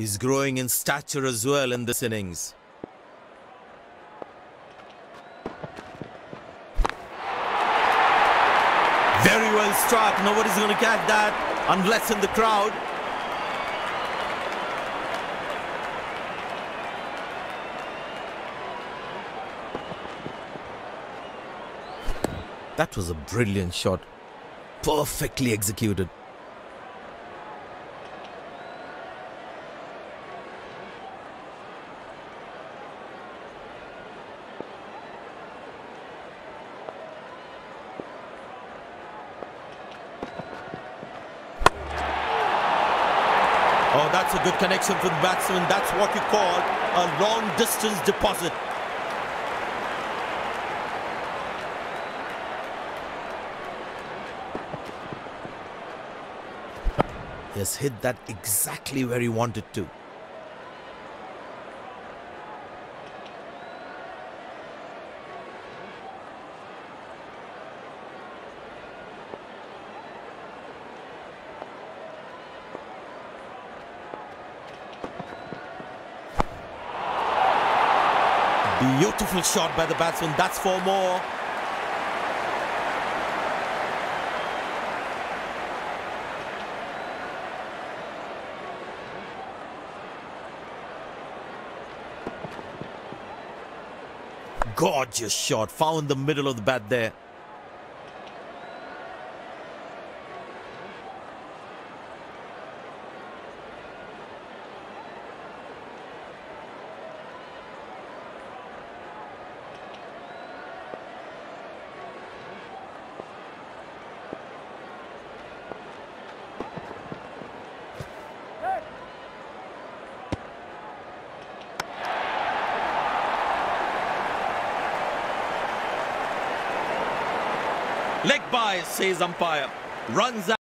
He's growing in stature as well in this innings. Very well struck. Nobody's going to catch that unless in the crowd. That was a brilliant shot. Perfectly executed. Oh, that's a good connection for the batsman. That's what you call a long distance deposit. He has hit that exactly where he wanted to. Beautiful shot by the batsman. That's four more. Gorgeous shot. Found the middle of the bat there. Leg by, says umpire. Runs out.